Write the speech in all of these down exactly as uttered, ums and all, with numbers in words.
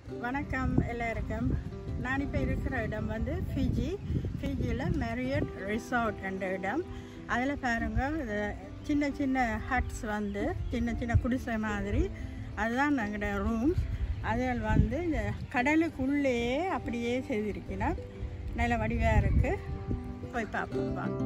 வணக்கம் எல்லாருக்கும். நான் இப்போ இருக்கிற இடம் வந்து ஃபிஜி. ஃபிஜியில் மேரியட் ரிசார்ட் என்ற இடம். அதில் பாருங்கள், சின்ன சின்ன ஹட்ஸ் வந்து சின்ன சின்ன குடிசை மாதிரி, அதுதான் எங்களோட ரூம்ஸ். அதில் வந்து இந்த கடலுக்குள்ளேயே அப்படியே செய்திருக்கிறோம். நல்ல வடிவாக இருக்குது. போய் பார்ப்போம் வாங்க.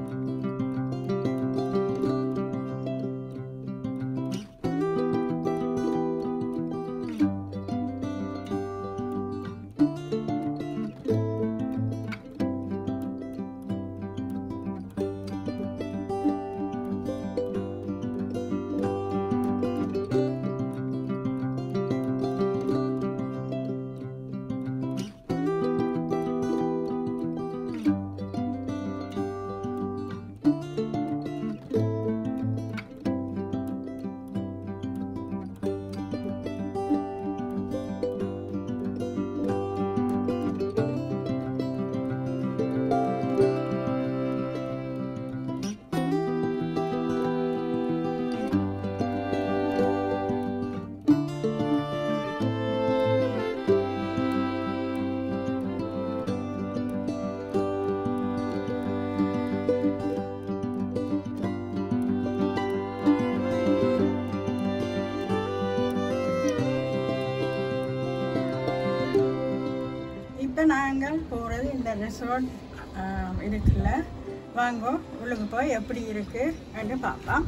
இப்போ நாங்கள் போகிறது இந்த ரிசார்ட் இதுக்குள்ள. வாங்கோ, உள்ளுக்கு போய் எப்படி இருக்கு என்று பார்க்கலாம்.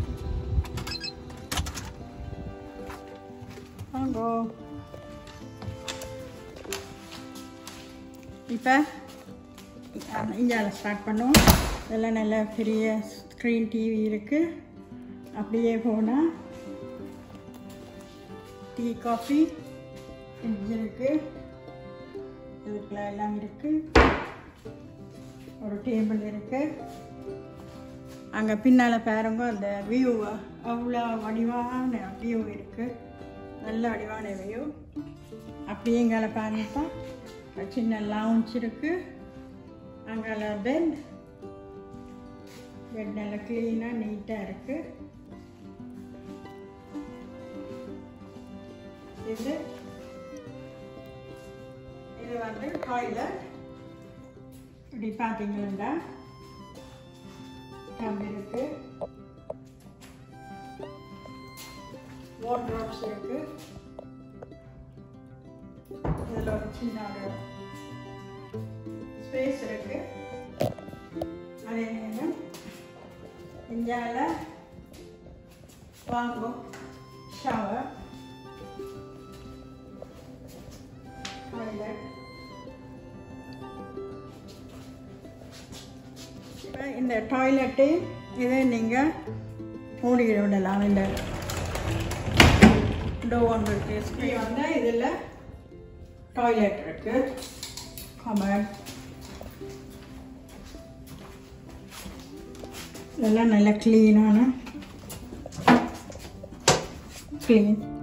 வாங்கோ. இப்போ இந்தியாவில் ஸ்டார்ட் பண்ணுவோம். இதெல்லாம் நல்ல பெரிய ஸ்க்ரீன் டிவி இருக்குது. அப்படியே போனால் டீ காஃபி ஃப்ரிட்ஜ் இருக்குது. இதுக்குள்ள எல்லாம் இருக்கு. ஒரு டேபிள் இருக்கு. அங்கே பின்னால் பாருங்க, அந்த வியூ அவ்வளோ வடிவான வியூ இருக்கு. நல்ல வடிவான வியூ. அப்படியே எங்களை பாருங்கப்பா, சின்ன லவுஞ்ச் இருக்கு. அங்கே பெட் பெட் நல்லா கிளீனாக நீட்டாக இருக்கு. இது இது வந்து டாய்லெட். இப்படி பார்த்தீங்கன்னா டப் இருக்கு, வார்ட்ரோப்ஸ் இருக்கு. இதில் ஒரு சின்ன ஒரு ஸ்பேஸ் இருக்கு. அதே நேரம் இந்தியாவில் வாங்கும் ஷவர், டாய்லெட். இந்த டாய்லெட்டு இதை நீங்கள் மூடி விடலாம். இந்த டோ ஒன்று இருக்குது. ஸ்க்ரீன் வந்து இதில் டாய்லெட் இருக்குது. கமட் இதெல்லாம் நல்லா க்ளீனான க்ளீன்